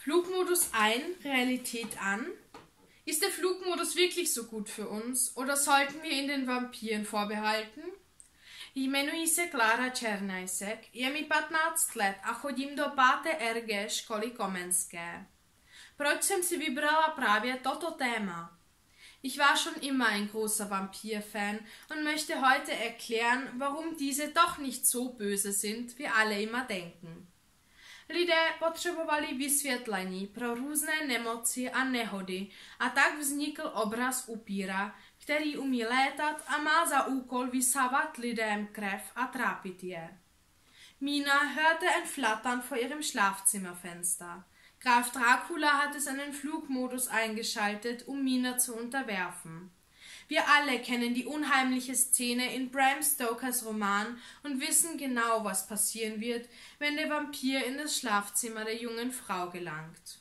Flugmodus ein, Realität an. Ist der Flugmodus wirklich so gut für uns oder sollten wir ihn den Vampiren vorbehalten? Jmenuji se Klára Černejsek, je mi 15 let a chodím do 5. RG školy Komenské. Proč jsem si vybrala právě toto Thema? Ich war schon immer ein großer Vampir-Fan und möchte heute erklären, warum diese doch nicht so böse sind, wie alle immer denken. Lidé potřebovali vysvětlení pro různé nemoci a nehody a tak vznikl obraz upíra, který umí létat a má za úkol vysávat lidem krev a trápit je. Mina hörte ein Flattern vor ihrem Schlafzimmerfenster. Graf Dracula hatte seinen Flugmodus eingeschaltet, um Mina zu unterwerfen. Wir alle kennen die unheimliche Szene in Bram Stokers Roman und wissen genau, was passieren wird, wenn der Vampir in das Schlafzimmer der jungen Frau gelangt.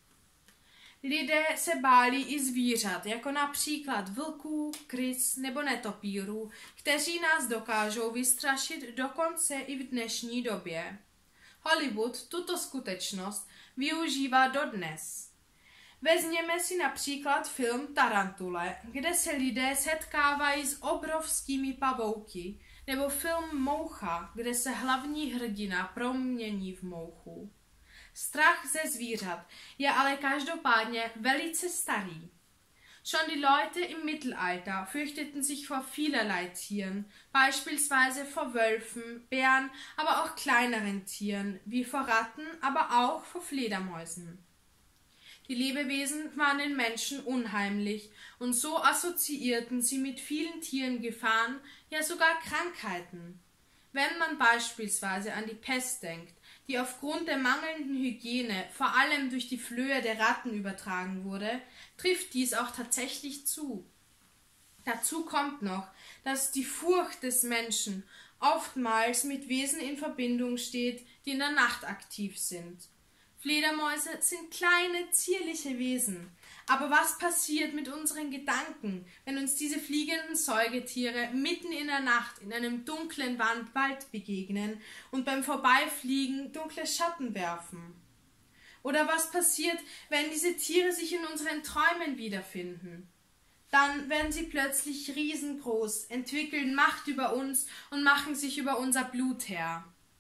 Lidé se báli i zvířat, jako například vlků, krys nebo netopírů, kteří nás dokážou vystrašit dokonce i v dnešní době. Hollywood tuto skutečnost využívá dodnes. Vezměme si například film Tarantule, kde se lidé setkávají s obrovskými pavouky, nebo film Moucha, kde se hlavní hrdina promění v mouchu. Strach ze zvířat je ale každopádně velice starý. Schon die Leute im Mittelalter fürchteten sich vor vielerlei Tieren, beispielsweise vor Wölfen, Bären, aber auch kleineren Tieren, wie vor Ratten, aber auch vor Fledermäusen. Die Lebewesen waren den Menschen unheimlich und so assoziierten sie mit vielen Tieren Gefahren, ja sogar Krankheiten. Wenn man beispielsweise an die Pest denkt, die aufgrund der mangelnden Hygiene vor allem durch die Flöhe der Ratten übertragen wurde, trifft dies auch tatsächlich zu. Dazu kommt noch, dass die Furcht des Menschen oftmals mit Wesen in Verbindung steht, die in der Nacht aktiv sind. Fledermäuse sind kleine, zierliche Wesen. Aber was passiert mit unseren Gedanken, wenn uns diese fliegenden Säugetiere mitten in der Nacht in einem dunklen Wald begegnen und beim Vorbeifliegen dunkle Schatten werfen? Oder was passiert, wenn diese Tiere sich in unseren Träumen wiederfinden? Dann werden sie plötzlich riesengroß, entwickeln Macht über uns und machen sich über unser Blut her.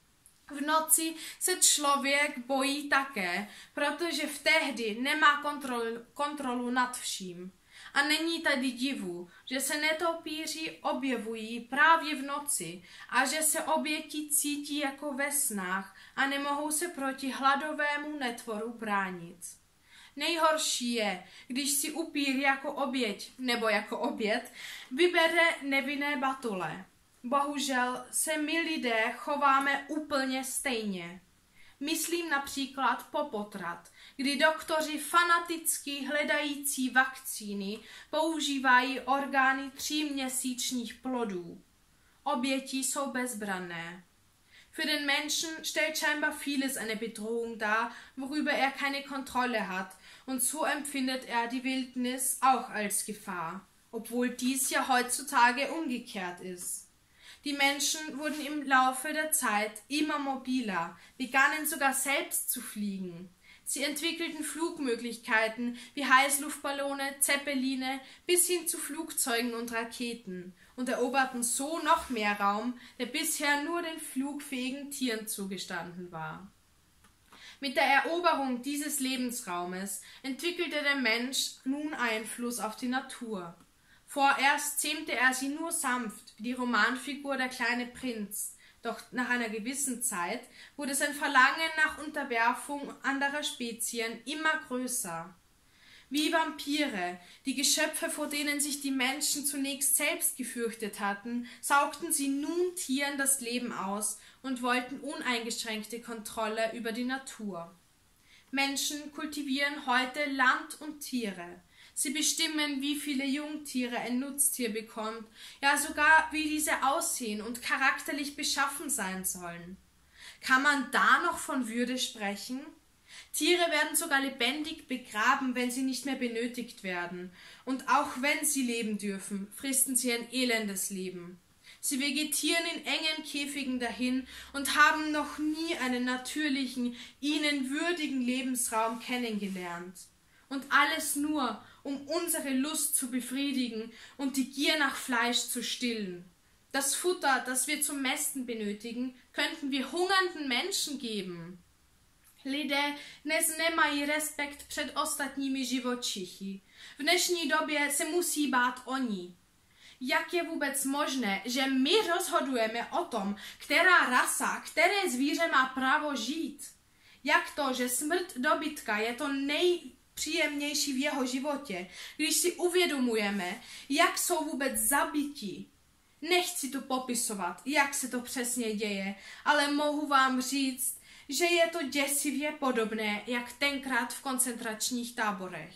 V noci se člověk bojí také, protože vtedy nemá kontrolu nad vším. A není tady divu, že se netopíři objevují právě v noci a že se oběti cítí jako ve snách a nemohou se proti hladovému netvoru bránit. Nejhorší je, když si upír jako oběť nebo jako oběd vybere nevinné batule. Bohužel se my lidé chováme úplně stejně. Myslím například po potrat, kdy doktoři fanaticky hledající vakcíny používají orgány 3měsíčních plodů. Oběti jsou bezbranné. Für den Menschen stellt scheinbar vieles eine Bedrohung dar, worüber er keine Kontrolle hat, und so empfindet er die Wildnis auch als Gefahr, obwohl dies ja heutzutage umgekehrt ist. Die Menschen wurden im Laufe der Zeit immer mobiler, begannen sogar selbst zu fliegen. Sie entwickelten Flugmöglichkeiten wie Heißluftballone, Zeppeline bis hin zu Flugzeugen und Raketen und eroberten so noch mehr Raum, der bisher nur den flugfähigen Tieren zugestanden war. Mit der Eroberung dieses Lebensraumes entwickelte der Mensch nun Einfluss auf die Natur. Vorerst zähmte er sie nur sanft, wie die Romanfigur Der kleine Prinz, doch nach einer gewissen Zeit wurde sein Verlangen nach Unterwerfung anderer Spezien immer größer. Wie Vampire, die Geschöpfe, vor denen sich die Menschen zunächst selbst gefürchtet hatten, saugten sie nun Tieren das Leben aus und wollten uneingeschränkte Kontrolle über die Natur. Menschen kultivieren heute Land und Tiere. Sie bestimmen, wie viele Jungtiere ein Nutztier bekommt, ja sogar, wie diese aussehen und charakterlich beschaffen sein sollen. Kann man da noch von Würde sprechen? Tiere werden sogar lebendig begraben, wenn sie nicht mehr benötigt werden. Und auch wenn sie leben dürfen, fristen sie ein elendes Leben. Sie vegetieren in engen Käfigen dahin und haben noch nie einen natürlichen, ihnen würdigen Lebensraum kennengelernt. Und alles nur, um unsere Lust zu befriedigen und die Gier nach Fleisch zu stillen. Das Futter, das wir zum Mästen benötigen, könnten wir hungernden Menschen geben. Lidé dnes nemají respekt před ostatními živočichy. V dnešní době se musí bát oni. Jak je vůbec možné, že my rozhodujeme o tom, která rasa, které zvíře má právo žít? Jak to, že smrt dobytka je to nejpříjemnější v jeho životě, když si uvědomujeme, jak jsou vůbec zabiti? Nechci tu popisovat, jak se to přesně děje, ale mohu vám říct, že je to děsivě podobné, jak tenkrát v koncentračních táborech.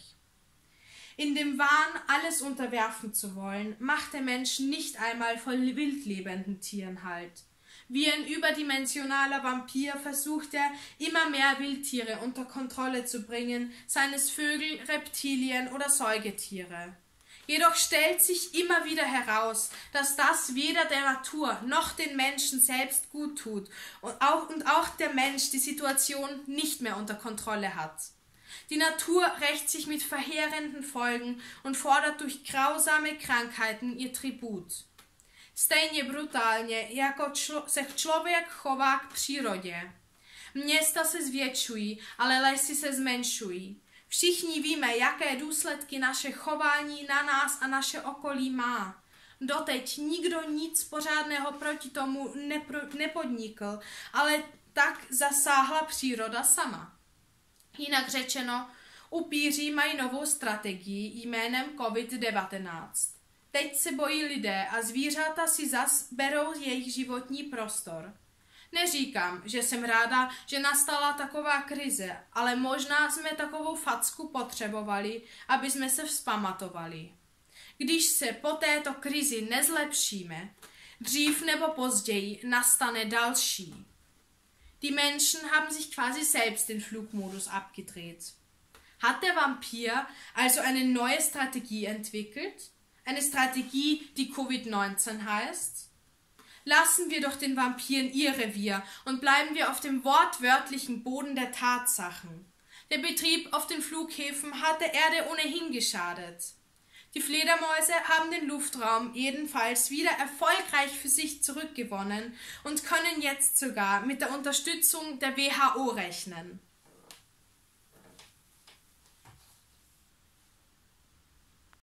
In dem Wahn, alles unterwerfen zu wollen, macht der Mensch nicht einmal von wildlebenden Tieren Halt. Wie ein überdimensionaler Vampir versucht er, immer mehr Wildtiere unter Kontrolle zu bringen, seien es Vögel, Reptilien oder Säugetiere. Jedoch stellt sich immer wieder heraus, dass das weder der Natur noch den Menschen selbst gut tut und auch der Mensch die Situation nicht mehr unter Kontrolle hat. Die Natur rächt sich mit verheerenden Folgen und fordert durch grausame Krankheiten ihr Tribut. Stejně brutálně, jako se člověk chová k přírodě. Města se zvětšují, ale lesy se zmenšují. Všichni víme, jaké důsledky naše chování na nás a naše okolí má. Doteď nikdo nic pořádného proti tomu nepodnikl, ale tak zasáhla příroda sama. Jinak řečeno, upíři mají novou strategii jménem COVID-19. Teď se bojí lidé a zvířata si zas berou jejich životní prostor. Neříkám, že jsem ráda, že nastala taková krize, ale možná jsme takovou facku potřebovali, aby jsme se vzpamatovali. Když se po této krizi nezlepšíme, dřív nebo později nastane další. Die Menschen haben sich quasi selbst den Flugmodus abgedreht. Hat der Vampir also eine neue Strategie entwickelt? Eine Strategie, die Covid-19 heißt? Lassen wir doch den Vampiren ihr Revier und bleiben wir auf dem wortwörtlichen Boden der Tatsachen. Der Betrieb auf den Flughäfen hat der Erde ohnehin geschadet. Die Fledermäuse haben den Luftraum jedenfalls wieder erfolgreich für sich zurückgewonnen und können jetzt sogar mit der Unterstützung der WHO rechnen.